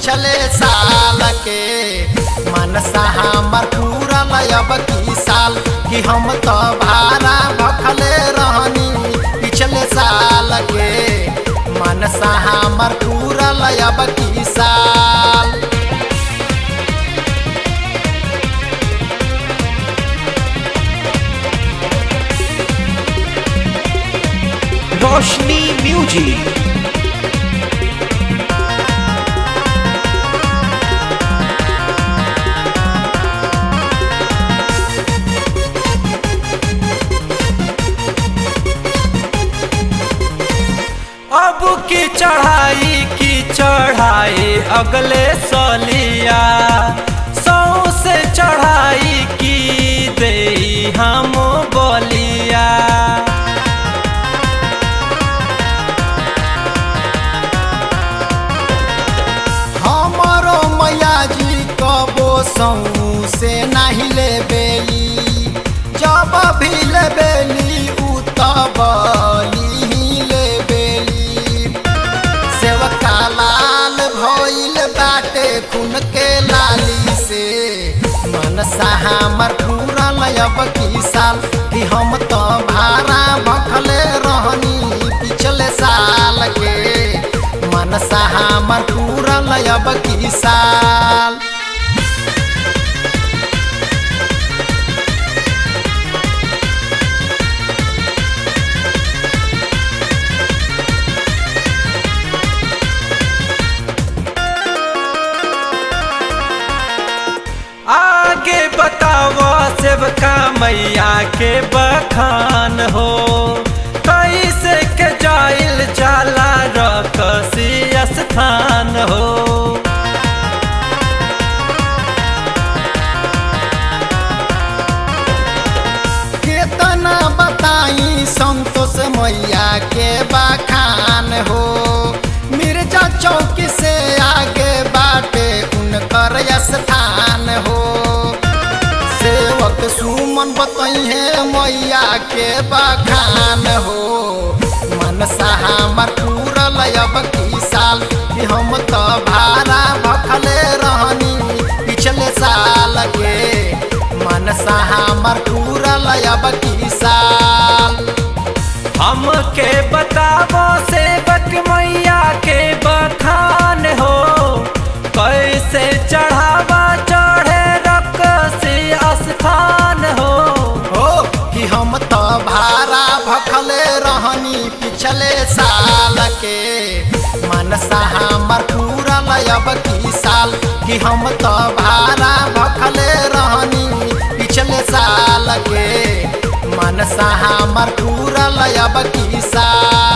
पिछले साल के मनसा हमर पूरा अब की साल कि हम तो भारा भखले रहनी पिछले साल के मनसा हमर पूरा अब की साल। रोशनी म्यूजिक। अब की चढ़ाई अगले सलिया सौ से चढ़ाई की दे हम बोलिया। हमारो मैया जी कबो सौ से नहीं ले बेली जब भी ले बेली उतबली लाल भइल बाटे खून के लाली से मनसा हमर पूरा अब की साल कि हम तो भारा भखले रहनी पिछले साल के मनसा हमर पूरा अब की साल। आगे बताओ सेवका मैया के बखान हो कैसे के जाइल जाला रकसी स्थान हो। केतना बताई संतोष मैया के बखान हो मिर्जा चौक से आगे बाटे उनकर स्थान हो। सेवक सुमन बताई है मैया के बखान हो मनसा हमर पूरा अब की साल कि हम तो भारा भखले रहनी पिछले साल के मनसा हमर पूरा अब की साल। हमके बतावो सेवक मैया के बखान हो कैसे चढ़ावा चढ़े रकसी स्थान हो कि हम तो भारा भखले रहनी पिछले साल के मनसा हमर पूरा अब की साल कि हम तो भारा भखले रहनी पिछले साल के मनसा हमर पूरा अब की साल।